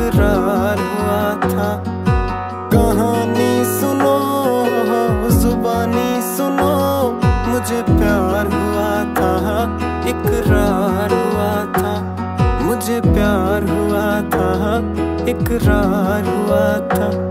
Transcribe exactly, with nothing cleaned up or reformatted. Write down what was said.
इकरार हुआ था। कहानी सुनो जुबानी सुनो, मुझे प्यार हुआ था, इकरार हुआ था। मुझे प्यार हुआ था, इकरार हुआ था।